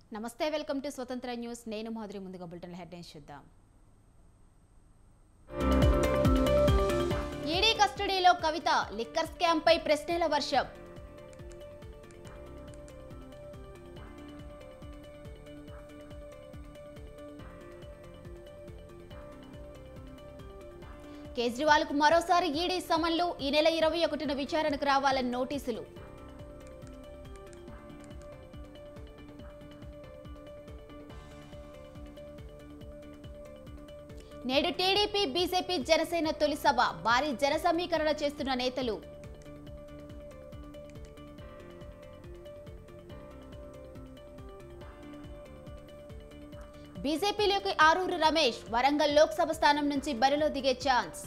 నమస్తే welcome to స్వతంత్ర news నేను మాధురి ముందుగా బులెటిన్ హెడ్లైన్స్ చూద్దాం ఈడీ కస్టడీలో కవిత లిక్కర్ స్కామ్ పై ప్రశ్నల వర్షం కేజ్రీవాల్ కు మరోసారి ఈడీ సమన్లు ఈ నెల 21న విచారణకు రావాలని నోటీసులు నేడు టీడీపీ బీజేపీ జనసేన తొలి సభ భారీ జన సమీకరణ చేస్తున్న నేతలు బీజేపీలోకి ఆరూరు రమేష్ వరంగల్ లోక్సభ స్థానం నుంచి బరిలో దిగే ఛాన్స్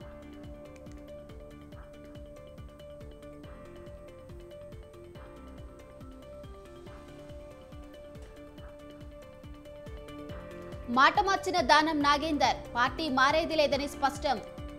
మాట మార్చిన దానం నాగేందర్ పార్టీ మారేది లేదని స్పష్టం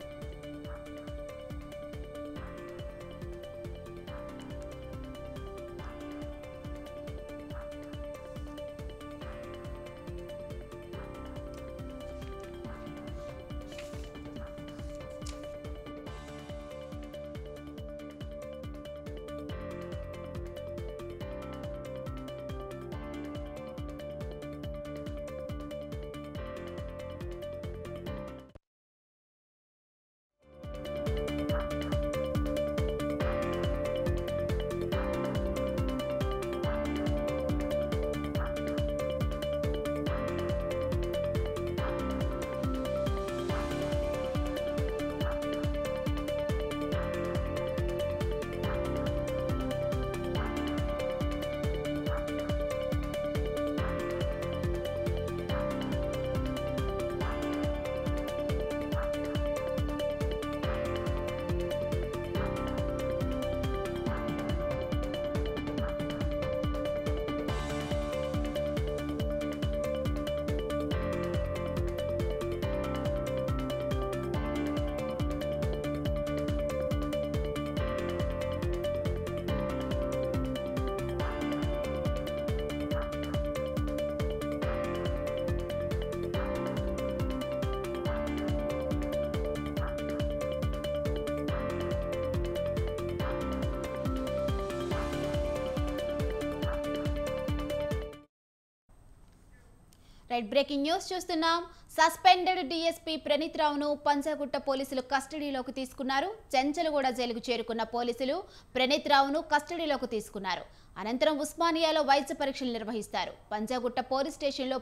రైట్ బ్రేకింగ్ న్యూస్ చూస్తున్నాం. సస్పెండెడ్ డీఎస్పీ ప్రణీత్ రావును పంజాగుట్ట పోలీసులు కస్టడీలోకి తీసుకున్నారు. చెంచలగూడ జైలుకు చేరుకున్న పోలీసులు ప్రణీత్ రావును కస్టడీలోకి తీసుకున్నారు. అనంతరం ఉస్మానియాలో వైద్య పరీక్షలు నిర్వహిస్తారు. పంజాగుట్ట పోలీస్ స్టేషన్లో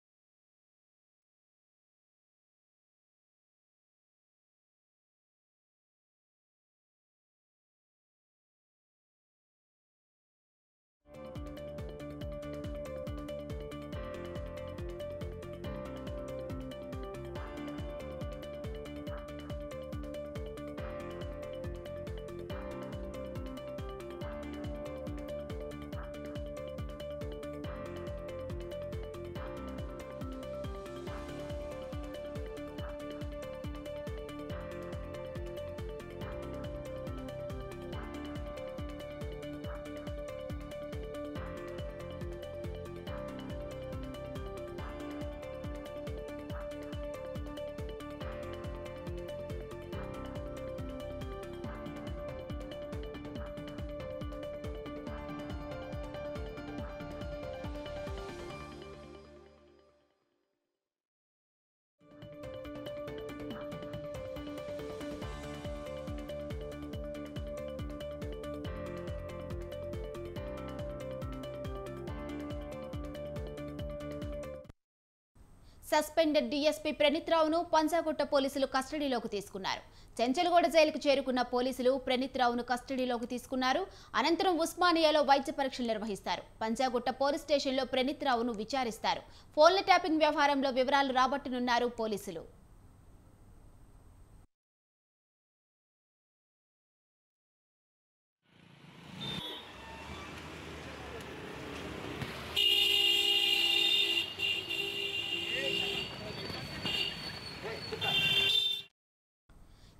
సస్పెండెడ్ డీఎస్పీ ప్రణీత్ రావును పంజాగుట్ట పోలీసులు కస్టడీలోకి తీసుకున్నారు. చెంచలగూడ జైలుకు చేరుకున్న పోలీసులు ప్రణీత్ రావును కస్టడీలోకి తీసుకున్నారు. అనంతరం ఉస్మానియాలో వైద్య పరీక్షలు నిర్వహిస్తారు. పంజాగుట్ట పోలీస్ స్టేషన్లో ప్రణీత్ రావును విచారిస్తారు. ఫోన్ల ట్యాపింగ్ వ్యవహారంలో వివరాలు రాబట్టనున్నారు పోలీసులు.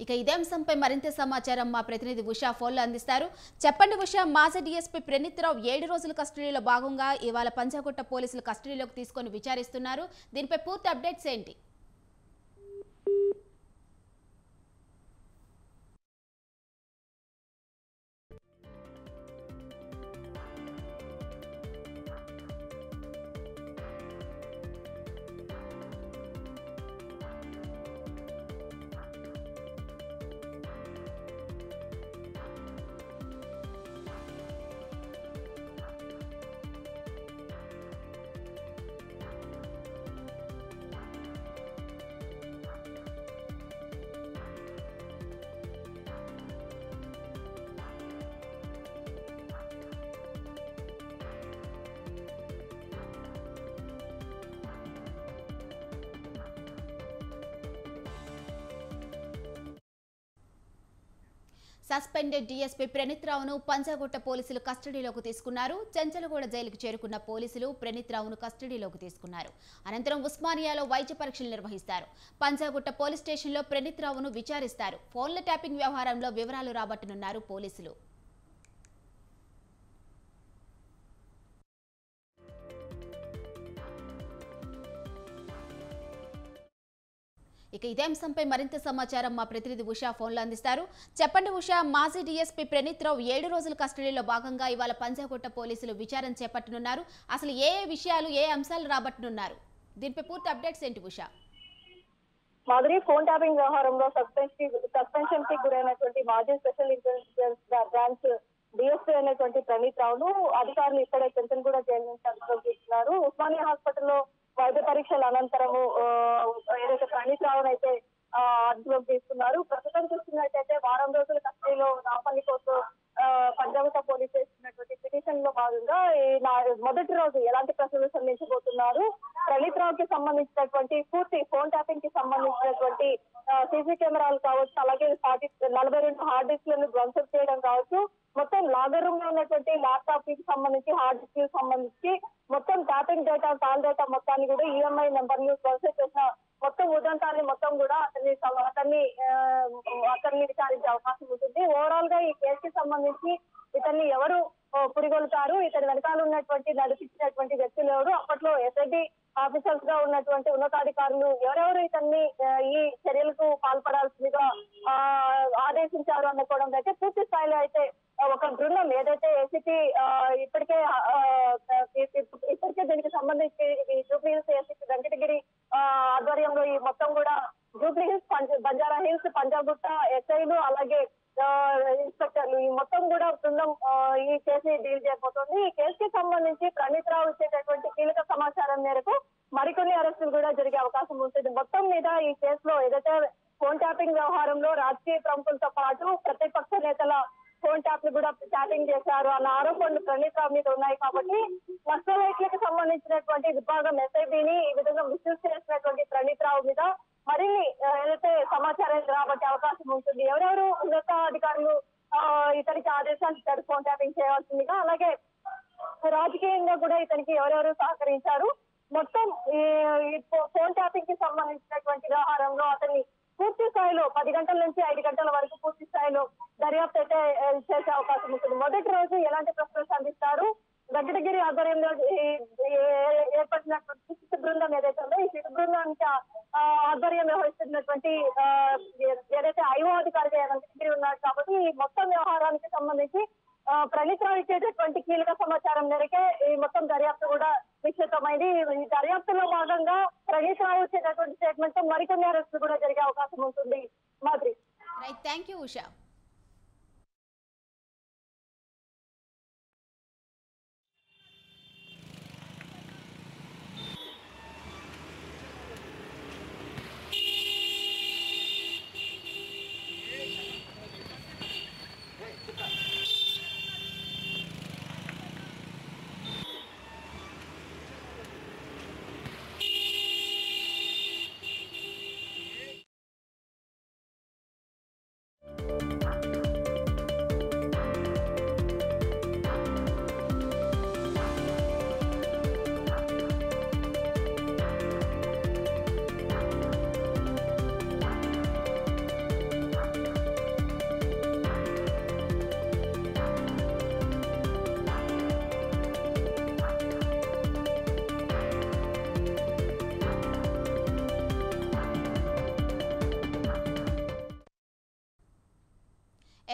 ఇక ఇదే అంశంపై మరింత సమాచారం మా ప్రతినిధి ఉషా ఫోన్లో అందిస్తారు. చెప్పండి ఉషా, మాజీ డీఎస్పీ ప్రణీత్ రావు 7 రోజుల కస్టడీలో భాగంగా ఇవాళ పంజాగుట్ట పోలీసులు కస్టడీలోకి తీసుకొని విచారిస్తున్నారు. దీనిపై పూర్తి అప్డేట్స్ ఏంటి? సస్పెండెడ్ డీఎస్పీ ప్రణీత్ రావును పంజాగుట్ట పోలీసులు కస్టడీలోకి తీసుకున్నారు. చెంచలగూడ జైలుకు చేరుకున్న పోలీసులు ప్రణీత్ రావును కస్టడీలోకి తీసుకున్నారు. అనంతరం ఉస్మానియాలో వైద్య పరీక్షలు నిర్వహిస్తారు. పంజాగుట్ట పోలీస్ స్టేషన్లో ప్రణీత్ రావును విచారిస్తారు. ఫోన్ల ట్యాపింగ్ వ్యవహారంలో వివరాలు రాబట్టనున్నారు పోలీసులు. ఇక ఇదే అంశంపై మరింత సమాచారం మా ప్రతినిధి ఉషా ఫోన్లో అందిస్తారు. చెప్పండి ఉషా, మాజీ డీఎస్పీ ప్రణీత్ రావు 7 రోజుల కస్టడీలో భాగంగా ఇవాళ పంజాగుట్ట పోలీసులు విచారణ చేపట్టనున్నారు. అసలు ఏ విషయాలు, ఏ అంశాలు రాబట్టనున్నారు? దీనిపై పూర్తి అప్డేట్స్ ఏంటి ఉషా? మాధురి, ఫోన్ ట్యాపింగ్ వ్యవహారంలో సస్పెన్షన్ కి గురైనటువంటి మాజీ స్పెషల్ ఇంటెలిజెన్స్ బ్రాంచ్ డిఎస్పీ అయినటువంటి ప్రణీత్ రావును అధికారులు ఇక్కడే చెంచన్గూడ జైలు నుంచి అదుపులోకి తీసుకున్నారు. ఉస్మానియా హాస్పిటల్లో వైద్య పరీక్షల అనంతరము ఏదైతే ప్రణీత్ రావును అయితే అదుపులోకి తీసుకున్నారు. ప్రస్తుతం చూస్తున్నట్టయితే వారం రోజుల కస్టడీలో నాపల్లి కోర్టు పంజాగుట్ట పోలీస్ చేస్తున్నటువంటి పిటిషన్ లో భాగంగా మొదటి రోజు ఎలాంటి ప్రశ్నలు సంధించబోతున్నారు, ప్రణీత్ రావుకి సంబంధించినటువంటి పూర్తి ఫోన్ ట్యాపింగ్ కి సంబంధించినటువంటి సీసీ కెమెరాలు కావచ్చు, అలాగే 42 హార్డ్ డిస్క్లను ధ్వంసం చేయడం కావచ్చు, మొత్తం లాగర్ రూమ్ లో ఉన్నటువంటి ల్యాప్టాప్ కి సంబంధించి హార్డ్ డిస్క్ కి సంబంధించి మొత్తం ట్యాపింగ్ డేటా, కాల్ డేటా మొత్తాన్ని కూడా ఈఎంఐ నెంబర్లు ధ్వంసం చేసిన మొత్తం ఉదంతాన్ని మొత్తం కూడా అతన్ని విచారించే అవకాశం ఉంటుంది. ఓవరాల్ గా ఈ కేసుకి సంబంధించి ఇతన్ని ఎవరు పురిగొల్తారు, ఇతని వెనకాల ఉన్నటువంటి నడిపించినటువంటి వ్యక్తులు ఎవరు, అప్పట్లో ఎస్ఐటి ఆఫీసర్స్ గా ఉన్నటువంటి ఉన్నతాధికారులు ఎవరెవరు ఇతన్ని ఈ చర్యలకు పాల్పడాల్సిందిగా ఆదేశించారు అనుకోవడం అయితే పూర్తి స్థాయిలో అయితే ఒక బృందం ఏదైతే ఏసీపీ ఇప్పటికే దీనికి సంబంధించి జూబ్లీ హిల్స్ ఏసీపీ వెంకటగిరి ఆధ్వర్యంలో ఈ మొత్తం కూడా Jubilee Hills, Banjara Hills, Panjagutta ఎస్ఐలు అలాగే ఇన్స్పెక్టర్లు ఈ మొత్తం కూడా బృందం ఈ కేసు డీల్ చేయబోతోంది. ఈ కేసుకి సంబంధించి ప్రణీత్ రావు ఇచ్చేటటువంటి కీలక సమాచారం మేరకు మరికొన్ని అరెస్టులు కూడా జరిగే అవకాశం ఉంటుంది. మొత్తం మీద ఈ కేసులో ఏదైతే ఫోన్ ట్యాపింగ్ వ్యవహారంలో రాజకీయ ప్రముఖులతో పాటు ప్రతిపక్ష నేతల ఫోన్ ట్యాప్లు కూడా ట్యాపింగ్ చేశారు అన్న ఆరోపణలు ప్రణీత్ రావు మీద ఉన్నాయి. కాబట్టి నక్సలైట్లకు సంబంధించినటువంటి విభాగం ఎస్ఐబిని ఈ విధంగా మిస్యూజ్ చేసినటువంటి ప్రణీత్ రావు మీద మరిన్ని ఏదైతే సమాచారం రాబట్టే అవకాశం ఉంటుంది. ఎవరెవరు ఉన్నతాధికారులు ఇతనికి ఆదేశాలు ఇచ్చారు ఫోన్ ట్యాపింగ్ చేయాల్సిందిగా, అలాగే రాజకీయంగా కూడా ఇతనికి ఎవరెవరు సహకరించారు, మొత్తం ఈ ఫోన్ ట్యాపింగ్ కి సంబంధించినటువంటి వ్యవహారంలో అతన్ని పూర్తి స్థాయిలో 10 గంటల నుంచి 5 గంటల వరకు పూర్తి స్థాయిలో దర్యాప్తు అయితే చేసే అవకాశం ఉంటుంది. మొదటి రోజు ఎలాంటి ప్రశ్నలు సంధిస్తారు, వెంకటగిరి ఆధ్వర్యంలో ఏర్పడినటువంటి శిశు బృందం ఏదైతే ఉందో ఈ శిశు బృందానికి ఆధ్వర్యం వ్యవహరిస్తున్నటువంటి ఏదైతే ఐఓ అధికారిగా వెంకటగిరి ఉన్నారు. కాబట్టి ఈ మొత్తం వ్యవహారానికి సంబంధించి ప్రణీత్ రావు ఇచ్చేటటువంటి కీలక సమాచారం మేరకే ఈ మొత్తం దర్యాప్తు కూడా నిశ్చితమైంది. ఈ దర్యాప్తులో భాగంగా ప్రణీత్ రావు ఇచ్చేటటువంటి స్టేట్మెంట్ తో మరికొన్ని అరెస్టులు కూడా జరిగే అవకాశం ఉంటుంది. Madhuri, right, thank you Usha.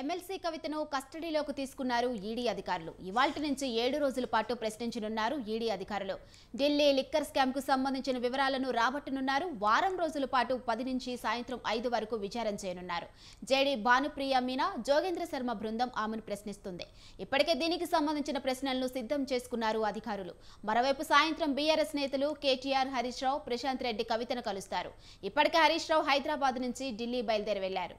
MLC కవితను కస్టడీలోకి తీసుకున్నారు ఈడీ అధికారులు. ఇవాల్టి నుంచి 7 రోజుల పాటు ప్రశ్నించనున్నారు ఈడీ అధికారులు. ఢిల్లీ లిక్కర్ స్కామ్ కు సంబంధించిన వివరాలను రాబట్టనున్నారు. వారం రోజుల పాటు 10 నుంచి సాయంత్రం 5 వరకు విచారణ చేయనున్నారు. జేడీ భానుప్రియ మీనా, జోగేంద్ర శర్మ బృందం ఆమెను ప్రశ్నిస్తుంది. ఇప్పటికే దీనికి సంబంధించిన ప్రశ్నలను సిద్ధం చేసుకున్నారు అధికారులు. మరోవైపు సాయంత్రం బీఆర్ఎస్ నేతలు కేటీఆర్, హరీష్ రావు, ప్రశాంత్ రెడ్డి కవితను కలుస్తారు. ఇప్పటికే హరీష్ రావు హైదరాబాద్ నుంచి ఢిల్లీ బయలుదేరి వెళ్లారు.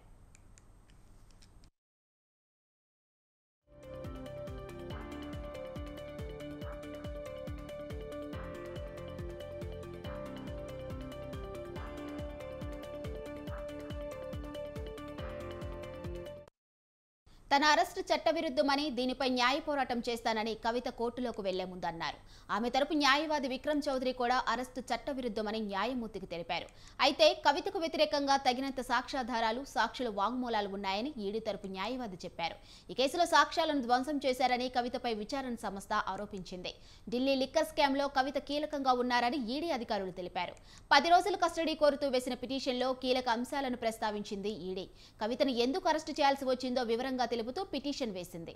తన అరెస్టు చట్టవిరుద్ధమని, దీనిపై న్యాయ పోరాటం చేస్తానని కవిత కోర్టులోకి వెళ్లే ముందన్నారు. ఆమె తరపు న్యాయవాది విక్రమ్ చౌదరి కూడా అరెస్టు చట్టవిరుద్ధమని న్యాయమూర్తికి తెలిపారు. అయితే కవితకు వ్యతిరేకంగా తగినంత సాక్ష్యాధారాలు, సాక్షుల వాంగ్మూలాలు ఉన్నాయని ఈడీ తరపు న్యాయవాది చెప్పారు. ఈ కేసులో సాక్ష్యాలను ధ్వంసం చేశారని కవితపై విచారణ సంస్థ ఆరోపించింది. ఢిల్లీ లిక్కర్ స్కామ్ లో కవిత కీలకంగా ఉన్నారని ఈడీ అధికారులు తెలిపారు. 10 రోజులు కస్టడీ కోరుతూ వేసిన పిటిషన్లో కీలక అంశాలను ప్రస్తావించింది ఈడీ. కవితను ఎందుకు అరెస్టు చేయాల్సి వచ్చిందో వివరంగా తెలుపుతూ పిటిషన్ వేసింది.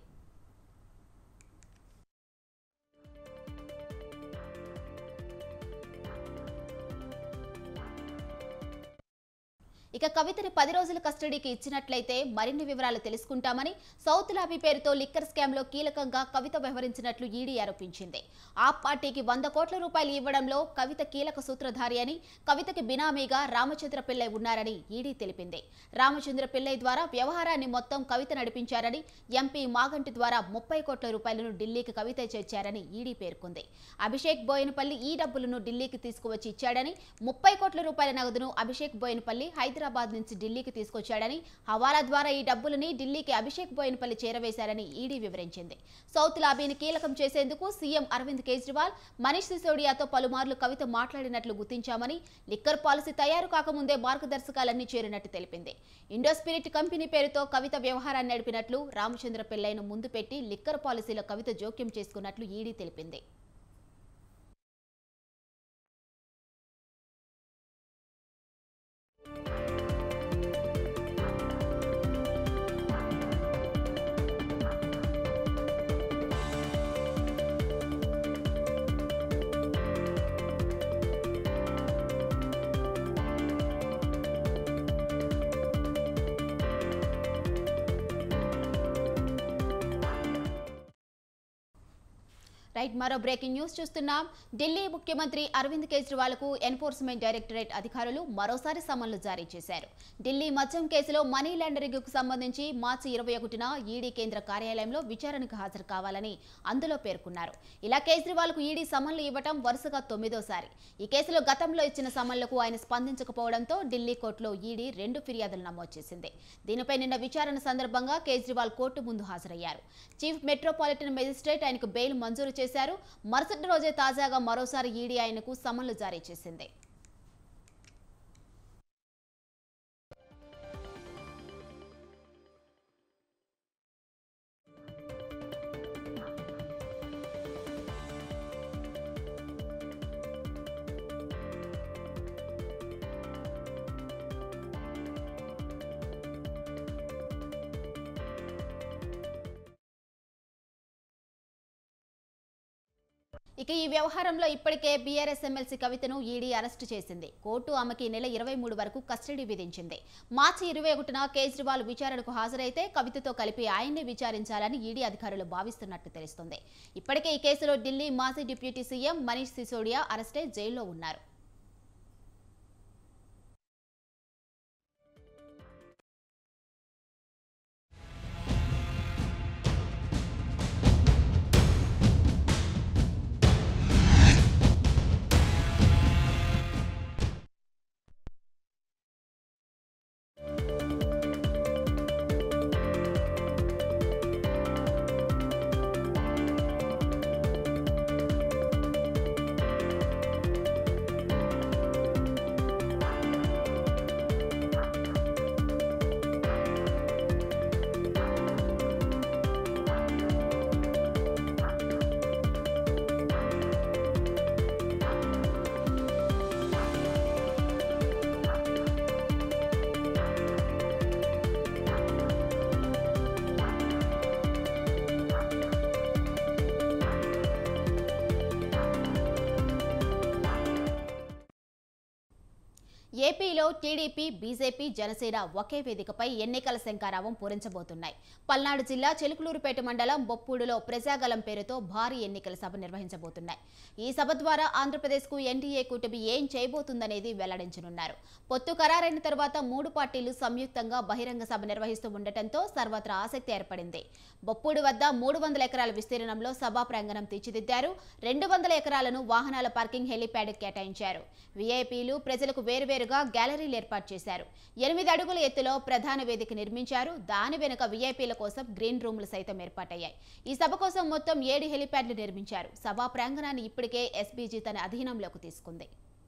ఇక కవితని 10 రోజుల కస్టడీకి ఇచ్చినట్లయితే మరిన్ని వివరాలు తెలుసుకుంటామని, సౌత్ లాబీ పేరుతో లిక్కర్ స్కామ్ లో కీలకంగా కవిత వ్యవహరించినట్లు ఈడీ ఆరోపించింది. ఆ పార్టీకి 100 కోట్ల రూపాయలు ఇవ్వడంలో కవిత కీలక సూత్రధారి అని, కవితకి బినామీగా రామచంద్ర పిల్లై ఉన్నారని ఈడీ తెలిపింది. రామచంద్ర పిల్లై ద్వారా వ్యవహారాన్ని మొత్తం కవిత నడిపించారని, ఎంపీ మాగంటి ద్వారా 30 కోట్ల రూపాయలను ఢిల్లీకి కవిత చేర్చారని ఈడీ పేర్కొంది. అభిషేక్ బోయినపల్లి ఈ డబ్బులను ఢిల్లీకి తీసుకువచ్చి ఇచ్చాడని, 30 కోట్ల రూపాయల నగదును అభిషేక్ బోయినపల్లి హైదరాబాద్ నుంచి ఢిల్లీకి తీసుకొచ్చాడని, హవాలా ద్వారా ఈ డబ్బులని ఢిల్లీకి అభిషేక్ బోయినపల్లి చేరవేశారని ఈడీ వివరించింది. సౌత్ లాబీని కీలకం చేసేందుకు సీఎం అరవింద్ కేజ్రీవాల్, మనీష్ సిసోడియాతో పలుమార్లు కవిత మాట్లాడినట్లు గుర్తించామని, లిక్కర్ పాలసీ తయారు కాకముందే మార్గదర్శకాలన్నీ చేరినట్టు తెలిపింది. ఇండో స్పిరిట్ కంపెనీ పేరుతో కవిత వ్యవహారాన్ని నడిపినట్లు, రామచంద్ర పిల్లైను ముందు పెట్టి లిక్కర్ పాలసీలో కవిత జోక్యం చేసుకున్నట్లు ఈడీ తెలిపింది. మరో బ్రేకింగ్ న్యూస్ చూస్తున్నాం. ఢిల్లీ ముఖ్యమంత్రి అరవింద్ కేజ్రీవాల్ కు ఎన్ఫోర్స్మెంట్ డైరెక్టరేట్ అధికారులు మరోసారి సమన్లు జారీ చేశారు. ఢిల్లీ మద్యం కేసులో మనీ లాండరింగ్ కు సంబంధించి మార్చి 21న ఈడీ కేంద్ర కార్యాలయంలో విచారణకు హాజరు కావాలని అందులో పేర్కొన్నారు. ఇలా కేజ్రీవాల్ కు ఈడీ సమన్లు ఇవ్వటం వరుసగా 9వ సారి. ఈ కేసులో గతంలో ఇచ్చిన సమన్లకు ఆయన స్పందించకపోవడంతో ఢిల్లీ కోర్టులో ఈడీ 2 ఫిర్యాదులు నమోదు చేసింది. దీనిపై నిన్న విచారణ సందర్భంగా కేజ్రీవాల్ కోర్టు ముందు హాజరయ్యారు. చీఫ్ మెట్రోపాలిటన్ మెజిస్ట్రేట్ ఆయనకు బెయిల్ మంజూరు చేశారు. మరుసటి రోజే తాజాగా మరోసారి ఈడీ ఆయనకు సమన్లు జారీ చేసింది. ఇక ఈ వ్యవహారంలో ఇప్పటికే బీఆర్ఎస్ ఎమ్మెల్సీ కవితను ఈడీ అరెస్టు చేసింది. కోర్టు ఆమెకి నెల 23 వరకు కస్టడీ విధించింది. మార్చి 21న కేజ్రీవాల్ విచారణకు హాజరైతే కవితతో కలిపి ఆయన్నే విచారించాలని ఈడీ అధికారులు భావిస్తున్నట్టు తెలుస్తుంది. ఇప్పటికే ఈ కేసులో ఢిల్లీ మాజీ డిప్యూటీ సీఎం మనీష్ సిసోడియా అరెస్టై జైల్లో ఉన్నారు. ఏపీలో టీడీపీ, బీజేపీ, జనసేన ఒకే వేదికపై ఎన్నికల శంఖారావం పూరించబోతున్నాయి. పల్నాడు జిల్లా చిలుకలూరుపేట మండలం బొప్పూడులో ప్రజాగళం పేరుతో భారీ ఎన్నికల సభ నిర్వహించబోతున్నాయి. ఈ సభ ద్వారా ఆంధ్రప్రదేశ్కు ఎన్డీఏ కూటమి ఏం చేయబోతుందనేది వెల్లడించనున్నారు. పొత్తు ఖరారైన తర్వాత మూడు పార్టీలు సంయుక్తంగా బహిరంగ సభ నిర్వహిస్తూ ఉండటంతో సర్వత్రా ఆసక్తి ఏర్పడింది. బొప్పూడు వద్ద 300 ఎకరాల విస్తీర్ణంలో సభా ప్రాంగణం తీర్చిదిద్దారు. 200 ఎకరాలను వాహనాల పార్కింగ్ హెలీప్యాడ్ కేటాయించారు. వీఐపీలు ప్రజలకు వేరువేరుగా గ్యాలరీలు ఏర్పాటు చేశారు. 8 అడుగుల ఎత్తులో ప్రధాన వేదిక నిర్మించారు. దాని వెనుక వీఐపీల కోసం గ్రీన్ రూమ్లు సైతం ఏర్పాటయ్యాయి. ఈ సభ కోసం మొత్తం 7 హెలీప్యాడ్లు నిర్మించారు. సభా ప్రాంగణాన్ని ఇప్పటికే ఎస్బీజీ తన అధీనంలోకి తీసుకుంది.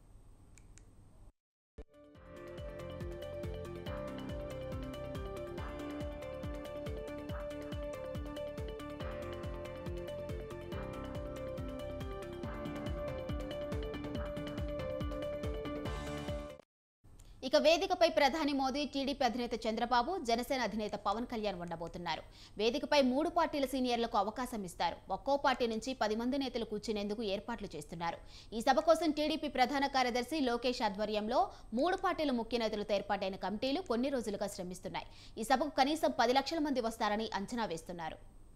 ఇక వేదికపై ప్రధాని మోదీ, టీడీపీ అధినేత చంద్రబాబు, జనసేన అధినేత పవన్ కళ్యాణ్ ఉండబోతున్నారు. వేదికపై 3 పార్టీల సీనియర్లకు అవకాశం ఇస్తారు. ఒక్కో పార్టీ నుంచి 10 మంది నేతలు కూర్చునేందుకు ఏర్పాట్లు చేస్తున్నారు. ఈ సభ కోసం టీడీపీ ప్రధాన కార్యదర్శి లోకేష్ ఆధ్వర్యంలో 3 పార్టీల ముఖ్య నేతలతో ఏర్పాటైన కమిటీలు కొన్ని రోజులుగా శ్రమిస్తున్నాయి. ఈ సభకు కనీసం 10 లక్షల మంది వస్తారని అంచనా వేస్తున్నారు.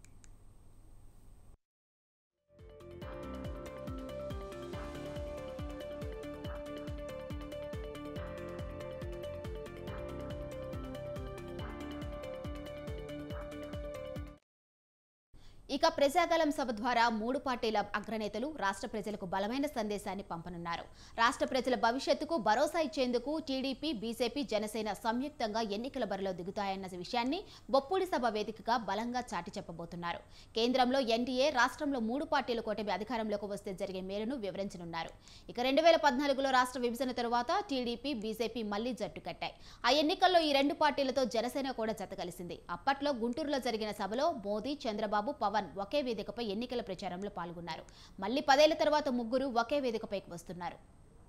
ఇక ప్రజాగళం సభ ద్వారా 3 పార్టీల అగ్రనేతలు రాష్ట్ర ప్రజలకు బలమైన సందేశాన్ని పంపనున్నారు. రాష్ట్ర ప్రజల భవిష్యత్తుకు భరోసా ఇచ్చేందుకు టీడీపీ, బీజేపీ, జనసేన సంయుక్తంగా ఎన్నికల బరిలో దిగుతాయన్న విషయాన్ని బొప్పూడి సభ వేదికగా బలంగా చాటి చెప్పబోతున్నారు. కేంద్రంలో ఎన్డీఏ, రాష్ట్రంలో 3 పార్టీల కూటమి అధికారంలోకి వస్తే జరిగే మేలును వివరించనున్నారు. ఇక 2014లో రాష్ట్ర విభజన తరువాత టీడీపీ, బీజేపీ మళ్లీ జట్టు కట్టాయి. ఆ ఎన్నికల్లో ఈ 2 పార్టీలతో జనసేన కూడా జత కలిసింది. అప్పట్లో గుంటూరులో జరిగిన సభలో మోదీ, చంద్రబాబు, పవన్ ఒకే వేదికపై ఎన్నికల ప్రచారంలో పాల్గొన్నారు. మళ్లీ 10 ఏళ్ల తర్వాత ముగ్గురు ఒకే వేదికపైకి వస్తున్నారు.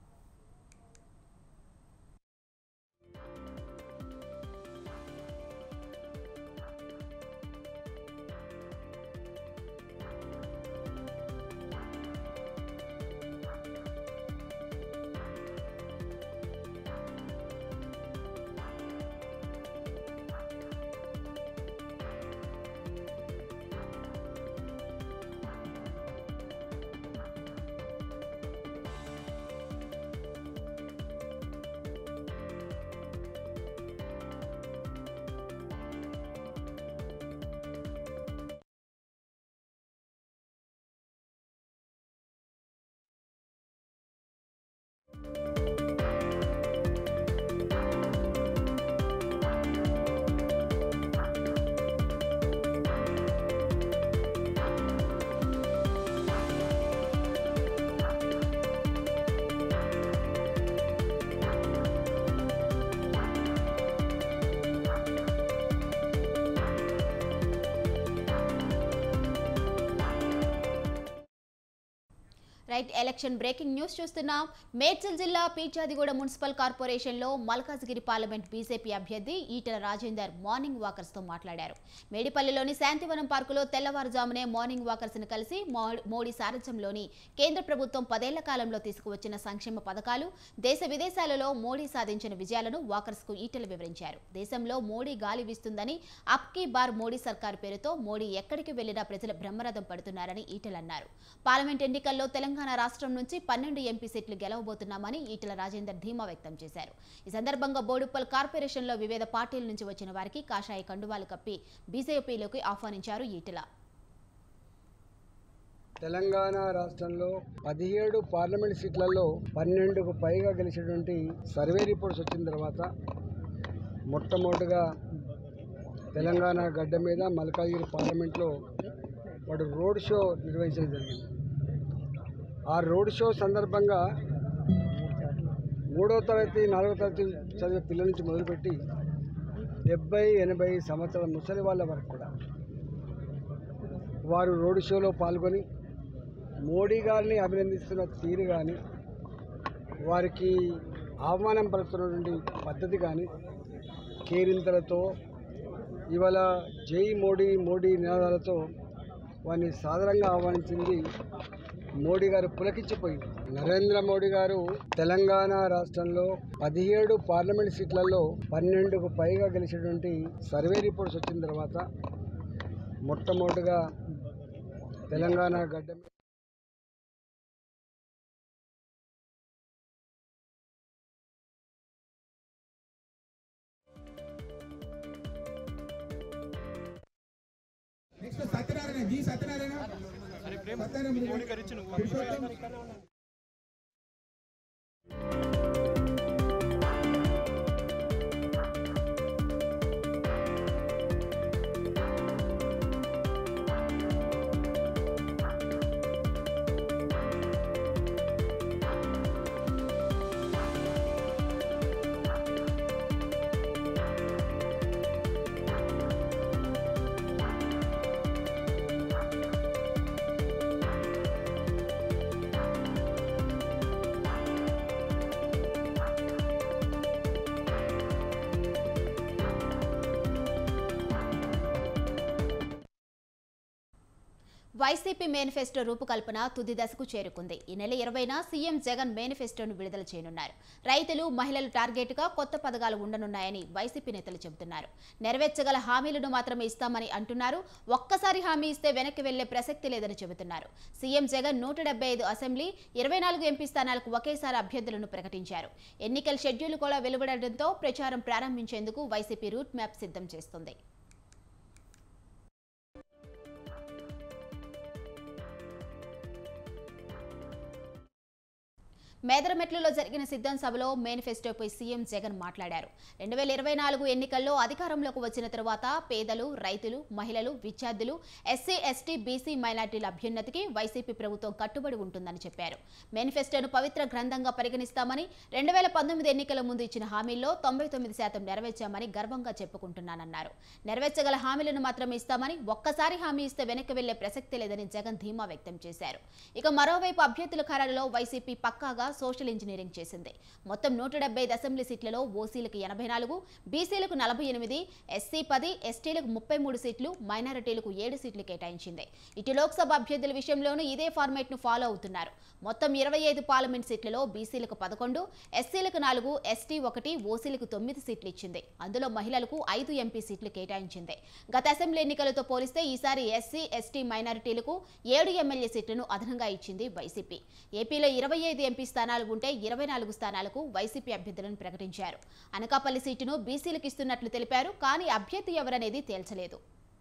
రైట్, ఎలక్షన్ బ్రేకింగ్ న్యూస్ చూస్తున్నాం. మేడ్చల్ జిల్లా పీర్జాదిగూడ మున్సిపల్ కార్పొరేషన్లో మల్కాజ్గిరి పార్లమెంట్ బీజేపీ అభ్యర్థి ఈటెల రాజేందర్ మార్నింగ్ వాకర్స్ తో మాట్లాడారు. మేడిపల్లిలోని శాంతివనం పార్కులో తెల్లవారుజామునే మార్నింగ్ వాకర్స్ ను కలిసి మోడీ సారథ్యంలోని కేంద్ర ప్రభుత్వం 10 ఏళ్ల కాలంలో తీసుకువచ్చిన సంక్షేమ పథకాలు, దేశ విదేశాలలో మోడీ సాధించిన విజయాలను వాకర్స్ కు ఈటెల వివరించారు. దేశంలో మోడీ గాలి వీస్తుందని, అప్ కీ బార్ మోడీ సర్కార్ పేరుతో మోడీ ఎక్కడికి వెళ్లినా ప్రజల బ్రహ్మరథం పడుతున్నారని ఈటెల అన్నారు. పార్లమెంట్ ఎన్నికల్లో తెలంగాణ రాష్ట్రం నుంచి 12 ఎంపీ సీట్లు గెలవబోతున్నామని ఈటెల రాజేందర్ ధీమా వ్యక్తం చేశారు. ఈ సందర్భంగా బోడుప్పల్ కార్పొరేషన్లో వివిధ పార్టీల నుంచి వచ్చిన వారికి కాషాయ కండువాలు కప్పి బీజేపీలోకి ఆహ్వానించారు ఈటెల. తెలంగాణ రాష్ట్రంలో 17 పార్లమెంట్ సీట్లలో 12కు పైగా గెలిచినటువంటి సర్వే రిపోర్ట్స్ వచ్చిన తర్వాత మొట్టమొదటిగా తెలంగాణ గడ్డ మీద మల్కాజ్గిరి పార్లమెంట్లో వాడు రోడ్ షో నిర్వహించడం జరిగింది. ఆ రోడ్ షో సందర్భంగా 3వ తరగతి 4వ తరగతి చదివే పిల్లల నుంచి మొదలుపెట్టి 70-80 సంవత్సరాల ముసలి వాళ్ళ వరకు కూడా వారు రోడ్ షోలో పాల్గొని మోడీ గారిని అభినందిస్తున్న తీరు కానీ, వారికి ఆహ్వానం పలుకుతున్నటువంటి పద్ధతి కానీ, కేరింతలతో ఇవాళ జై మోడీ మోడీ నినాదాలతో వారిని సాదరంగా ఆహ్వానించింది మోడీ గారు పులకించిపోయింది. నరేంద్ర మోడీ గారు తెలంగాణ రాష్ట్రంలో 17 పార్లమెంట్ సీట్లలో 12కు పైగా గెలిచినటువంటి సర్వే రిపోర్ట్స్ వచ్చిన తర్వాత మొట్టమొదటిగా తెలంగాణ గడ్డ సత్యనారాయణ జీ సత్యనారాయణ వైసీపీ మేనిఫెస్టో రూపకల్పన తుది దశకు చేరుకుంది. ఈ నెల 20న సీఎం జగన్ మేనిఫెస్టోను విడుదల చేయనున్నారు. రైతులు, మహిళలు టార్గెట్గా కొత్త పథకాలు ఉండనున్నాయని వైసీపీ నేతలు చెబుతున్నారు. నెరవేర్చగల హామీలను మాత్రమే ఇస్తామని అంటున్నారు. ఒక్కసారి హామీ ఇస్తే వెనక్కి వెళ్లే ప్రసక్తి లేదని చెబుతున్నారు. సీఎం జగన్ 175 అసెంబ్లీ, 24 ఎంపీ స్థానాలకు ఒకేసారి అభ్యర్థులను ప్రకటించారు. ఎన్నికల షెడ్యూల్ కూడా వెలువడడంతో ప్రచారం ప్రారంభించేందుకు వైసీపీ రూట్ మ్యాప్ సిద్ధం చేస్తుంది. మేదరమెట్లలో జరిగిన సిద్ధం సభలో మేనిఫెస్టోపై సీఎం జగన్ మాట్లాడారు. 2024 ఎన్నికల్లో అధికారంలోకి వచ్చిన తరువాత పేదలు, రైతులు, మహిళలు, విద్యార్థులు, ఎస్సీ, ఎస్టీ, బీసీ, మైనార్టీల అభ్యున్నతికి వైసీపీ ప్రభుత్వం కట్టుబడి ఉంటుందని చెప్పారు. మేనిఫెస్టోను పవిత్ర గ్రంథంగా పరిగణిస్తామని, 2019 ఎన్నికల ముందు ఇచ్చిన హామీల్లో 99% నెరవేర్చామని గర్వంగా చెప్పుకుంటున్నానన్నారు. నెరవేర్చగల హామీలను మాత్రమే ఇస్తామని, ఒక్కసారి హామీ ఇస్తే వెనక్కి వెళ్లే ప్రసక్తి లేదని జగన్ ధీమా వ్యక్తం చేశారు. ఇక మరోవైపు అభ్యర్థుల ఖరారులో వైసీపీ పక్కాగా సోషల్ ఇంజనీరింగ్ చేసింది. మొత్తం 175 అసెంబ్లీ సీట్లలో ఓసీలకు 84, బీసీలకు 48, ఎస్సీ 10, ఎస్టీలకు 33 సీట్లు, మైనారిటీలకు 7 సీట్లు కేటాయించింది. ఇటు లోక్సభ అభ్యర్థుల విషయంలోనూ ఇదే ఫార్మేట్ ను ఫాలో అవుతున్నారు. మొత్తం 25 పార్లమెంట్ సీట్లలో బీసీలకు 11, ఎస్సీలకు 4, ఎస్టీ 1, ఓసీలకు 9 సీట్లు ఇచ్చింది. అందులో మహిళలకు 5 ఎంపీ సీట్లు కేటాయించింది. గత అసెంబ్లీ ఎన్నికలతో పోలిస్తే ఈసారి ఎస్సీ, ఎస్టీ, మైనారిటీలకు 7 ఎమ్మెల్యే సీట్లను అదనంగా ఇచ్చింది వైసీపీ. ఏపీలో 25 ఎంపీ స్థానాలు ఉంటే 24 స్థానాలకు వైసీపీ అభ్యర్థులను ప్రకటించారు. అనకాపల్లి సీటును బీసీలకు ఇస్తున్నట్లు తెలిపారు. కానీ అభ్యర్థి ఎవరనేది తేల్చలేదు.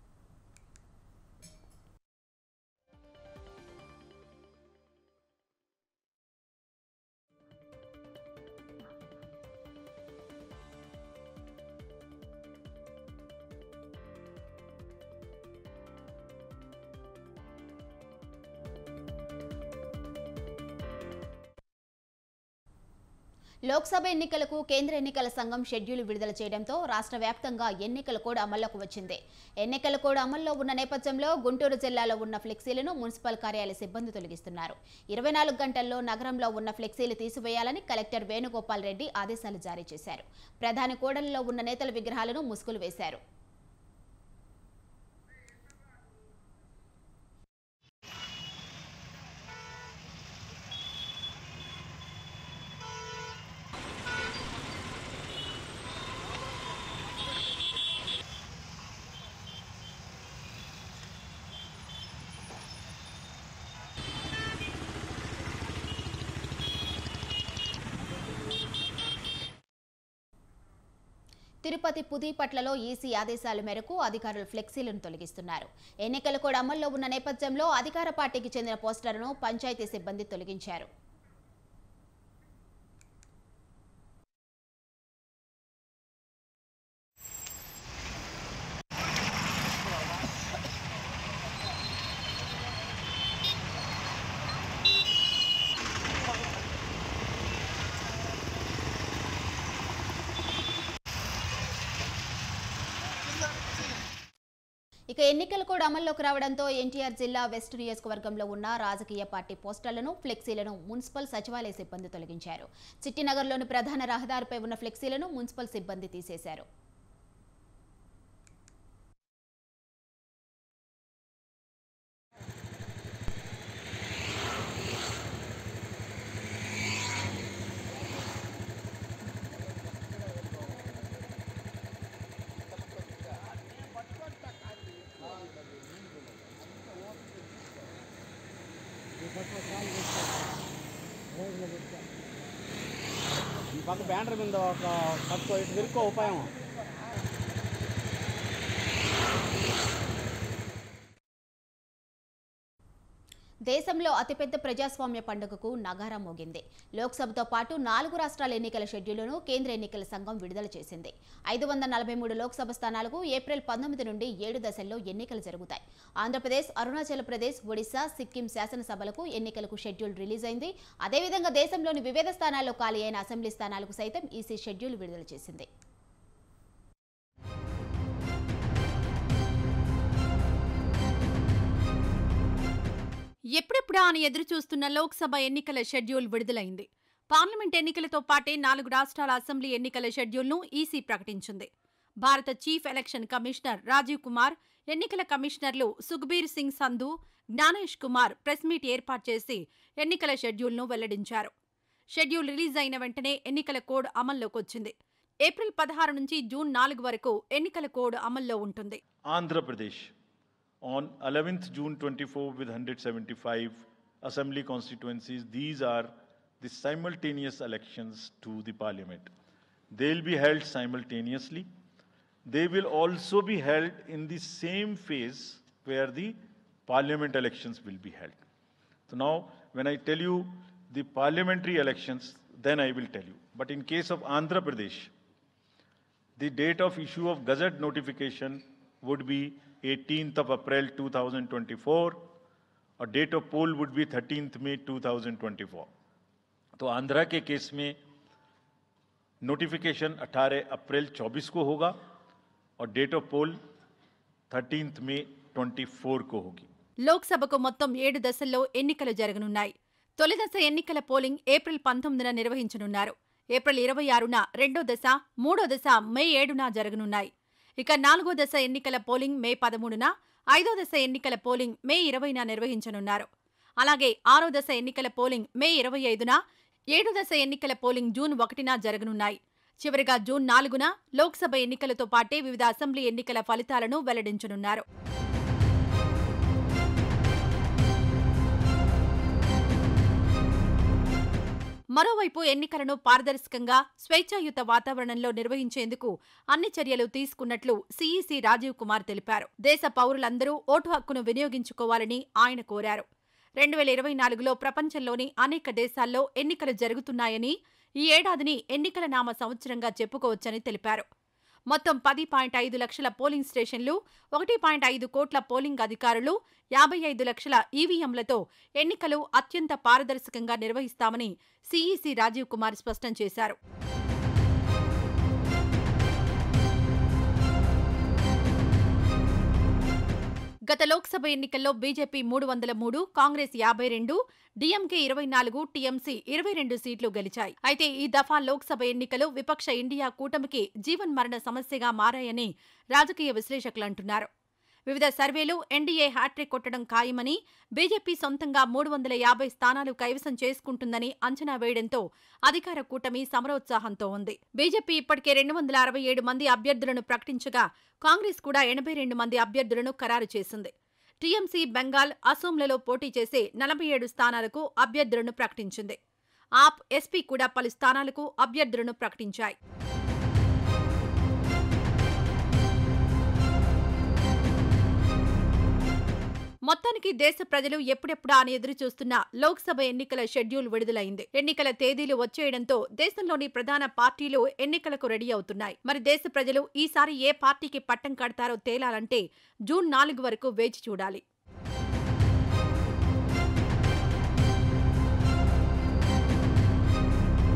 లోక్సభ ఎన్నికలకు కేంద్ర ఎన్నికల సంఘం షెడ్యూల్ విడుదల చేయడంతో రాష్ట్ర వ్యాప్తంగా ఎన్నికల కోడ్ అమల్లోకి వచ్చింది. ఎన్నికల కోడ్ అమల్లో ఉన్న నేపథ్యంలో గుంటూరు జిల్లాలో ఉన్న ఫ్లెక్సీలను మున్సిపల్ కార్యాలయ సిబ్బంది తొలగిస్తున్నారు. 24 గంటల్లో నగరంలో ఉన్న ఫ్లెక్సీలు తీసివేయాలని కలెక్టర్ వేణుగోపాల్ రెడ్డి ఆదేశాలు జారీ చేశారు. ప్రధాని కూడలిలో ఉన్న నేతల విగ్రహాలను ముసుగులు వేశారు. తిరుపతి పుదిపట్లలో ఈసీ ఆదేశాల మేరకు అధికారులు ఫ్లెక్సీలను తొలగిస్తున్నారు. ఎన్నికల కోడ్ అమల్లో ఉన్న నేపథ్యంలో అధికార పార్టీకి చెందిన పోస్టర్లను పంచాయతీ సిబ్బంది తొలగించారు. ఇక ఎన్నికల కోడ్ అమల్లోకి రావడంతో ఎన్టీఆర్ జిల్లా వెస్ట్ నియోజకవర్గంలో ఉన్న రాజకీయ పార్టీ పోస్టర్లను, ఫ్లెక్సీలను మున్సిపల్ సచివాలయ సిబ్బంది తొలగించారు. చిట్టినగర్లోని ప్రధాన రహదారిపై ఉన్న ఫ్లెక్సీలను మున్సిపల్ సిబ్బంది తీసేశారు. ఈ పక్క బ్యానర్ మీద ఒక కట్టుకో ఇటు తిరుక్కో ఉపాయం. దేశంలో అతిపెద్ద ప్రజాస్వామ్య పండుగకు నగారా మోగింది. లోక్సభతో పాటు 4 రాష్ట్రాల ఎన్నికల షెడ్యూల్ను కేంద్ర ఎన్నికల సంఘం విడుదల చేసింది. 543 లోక్సభ స్థానాలకు ఏప్రిల్ 19 నుండి 7 దశల్లో ఎన్నికలు జరుగుతాయి. ఆంధ్రప్రదేశ్, అరుణాచల్ ప్రదేశ్, ఒడిశా, సిక్కిం శాసనసభలకు ఎన్నికలకు షెడ్యూల్ రిలీజ్ అయింది. అదేవిధంగా దేశంలోని వివిధ స్థానాల్లో ఖాళీ అయిన అసెంబ్లీ స్థానాలకు సైతం ఈసీ షెడ్యూల్ విడుదల చేసింది. ఎప్పుడెప్పుడా అని ఎదురుచూస్తున్న లోక్సభ ఎన్నికల షెడ్యూల్ విడుదలైంది. పార్లమెంట్ ఎన్నికలతో పాటే 4 రాష్ట్రాల అసెంబ్లీ ఎన్నికల షెడ్యూల్ను ఈసీ ప్రకటించింది. భారత chief election commissioner Rajiv Kumar, ఎన్నికల కమిషనర్లు సుఖ్బీర్ సింగ్ సంధు, జ్ఞానేష్ కుమార్ ప్రెస్ మీట్ ఏర్పాటు చేసి ఎన్నికల షెడ్యూల్ను వెల్లడించారు. షెడ్యూల్ రిలీజ్ అయిన వెంటనే ఎన్నికల కోడ్ అమల్లోకొచ్చింది. ఏప్రిల్ 16 నుంచి జూన్ 4 వరకు ఎన్నికల కోడ్ అమల్లో ఉంటుంది. Andhra Pradesh on 11th June 24 with 175 assembly constituencies. These are the simultaneous elections to the parliament. They will be held simultaneously. They will also be held in the same phase where the parliament elections will be held. So now when I tell you the parliamentary elections, then I will tell you. But in case of Andhra Pradesh, the date of issue of Gazette notification would be 18th of April 2024, और date of poll would be 13th May 2024. तो आंध्रा के case में notification 18 अप्रैल 24 को होगा और date of pole 13th May 24 को होगी. లోక్సభకు మొత్తం 7 దశల్లో ఎన్నికలు జరగనున్నాయి. తొలి దశ ఎన్నికల పోలింగ్ ఏప్రిల్ 19న నిర్వహించనున్నారు. ఏప్రిల్ 26న రెండో దశ, మూడో దశ మే 7న జరగనున్నాయి. ఇక 4వ దశ ఎన్నికల పోలింగ్ మే 13న, 5వ దశ ఎన్నికల పోలింగ్ మే 20న నిర్వహించనున్నారు. అలాగే 6వ దశ ఎన్నికల పోలింగ్ మే 25న, 7వ దశ ఎన్నికల పోలింగ్ జూన్ 1న జరగనున్నాయి. చివరిగా జూన్ 4న లోక్సభ ఎన్నికలతో పాటే వివిధ అసెంబ్లీ ఎన్నికల ఫలితాలను వెల్లడించనున్నారు. మరోవైపు ఎన్నికలను పారదర్శకంగా, స్వేచ్ఛాయుత వాతావరణంలో నిర్వహించేందుకు అన్ని చర్యలు తీసుకున్నట్లు సీఈసీ రాజీవ్ కుమార్ తెలిపారు. దేశ పౌరులందరూ ఓటు హక్కును వినియోగించుకోవాలని ఆయన కోరారు. 2024లో ప్రపంచంలోని అనేక దేశాల్లో ఎన్నికలు జరుగుతున్నాయని, ఈ ఏడాదిని ఎన్నికల నామ సంవత్సరంగా చెప్పుకోవచ్చని తెలిపారు. మొత్తం 10.5 లక్షల పోలింగ్ స్టేషన్లు, 1.5 కోట్ల పోలింగ్ అధికారులు, 55 లక్షల ఈవీఎంలతో ఎన్నికలు అత్యంత పారదర్శకంగా నిర్వహిస్తామని సీఈసీ రాజీవ్ కుమార్ స్పష్టం చేశారు. గత లోక్సభ ఎన్నికల్లో బీజేపీ 303, కాంగ్రెస్ 52, డీఎంకే 24, టీఎంసీ 22 సీట్లు గెలిచాయి. అయితే ఈ దఫా లోక్సభ ఎన్నికలు విపక్ష ఇండియా కూటమికి జీవన్మరణ సమస్యగా మారాయని రాజకీయ విశ్లేషకులు అంటున్నారు. వివిధ సర్వేలు ఎన్డీఏ హ్యాట్రిక్ కొట్టడం ఖాయమని, బీజేపీ సొంతంగా 350 స్థానాలు కైవసం చేసుకుంటుందని అంచనా వేయడంతో అధికార కూటమి సమరోత్సాహంతో ఉంది. బీజేపీ ఇప్పటికే 267 మంది అభ్యర్థులను ప్రకటించగా, కాంగ్రెస్ కూడా 82 మంది అభ్యర్థులను ఖరారు చేసింది. టీఎంసీ బెంగాల్, అసోంలలో పోటీ చేసే 47 స్థానాలకు అభ్యర్థులను ప్రకటించింది. ఆప్, ఎస్పీ కూడా పలు స్థానాలకు అభ్యర్థులను ప్రకటించాయి. మొత్తానికి దేశ ప్రజలు ఎప్పుడెప్పుడా అని ఎదురుచూస్తున్న లోక్సభ ఎన్నికల షెడ్యూల్ విడుదలైంది. ఎన్నికల తేదీలు వచ్చేయడంతో దేశంలోని ప్రధాన పార్టీలు ఎన్నికలకు రెడీ అవుతున్నాయి. మరి దేశ ప్రజలు ఈసారి ఏ పార్టీకి పట్టం కడతారో తేలాలంటే జూన్ 4 వరకు వేచి చూడాలి.